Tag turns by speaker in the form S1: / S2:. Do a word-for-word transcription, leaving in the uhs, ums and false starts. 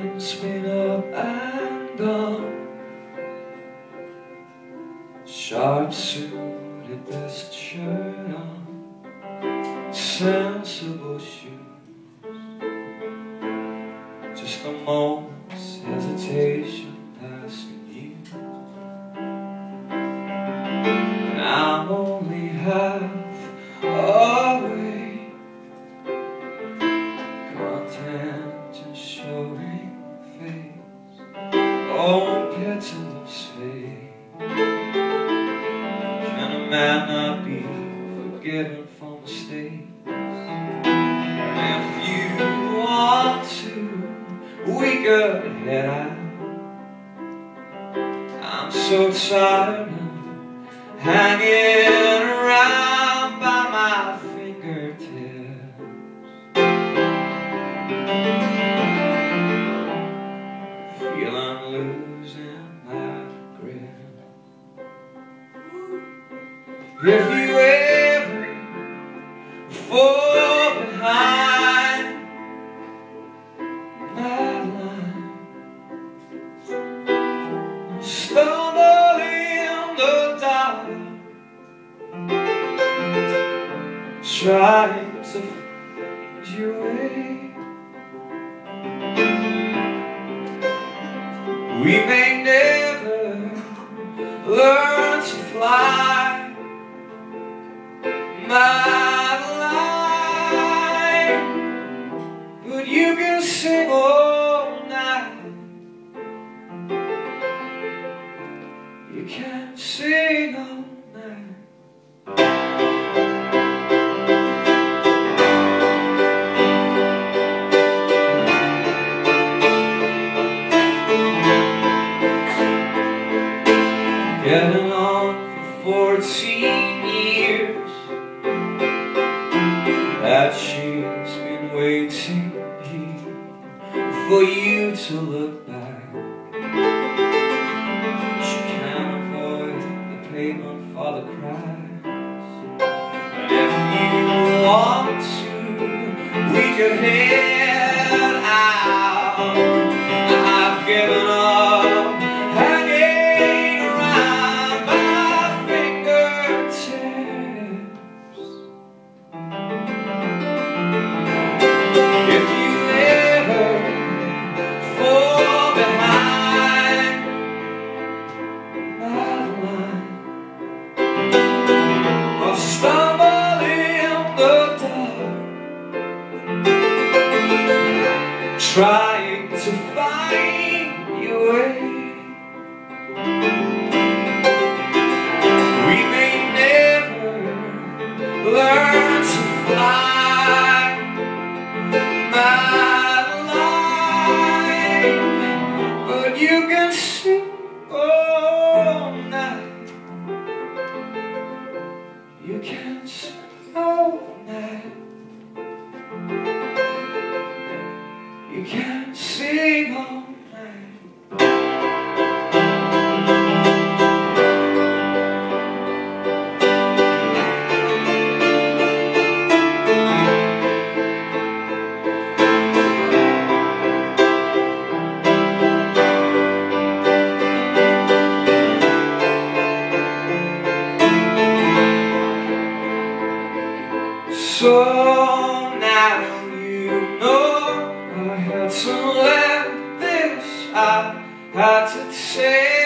S1: Mountains been up and gone, sharp suited best shirt on, sensible shoes, just a moment's hesitation asking you, and I'm only half awake, content just showing face, oh pitiless fate. Can a man not be forgiven for mistakes? And if you want to, we go head out. I'm so tired of hanging around by my fingertips, feel I'm losing my grip. If you ever fall behind Madeline, stumble in the dark, trying to find your way, we may never learn to fly, Madeline, but you can sing all night. You can sing all night. Getting on for fourteen years, that she's been waiting here for you to look back. She can't avoid the pavement for the cracks, and if you want to, we could head out. I've given up hanging around my fingertips. If you ever fall behind Madeline, or stumble in the dark, trying to find your way, we may never learn to fly, Madeline, but you can sing all night. You can sing all night. You can sing all night. So now you know I had to let this, I had to say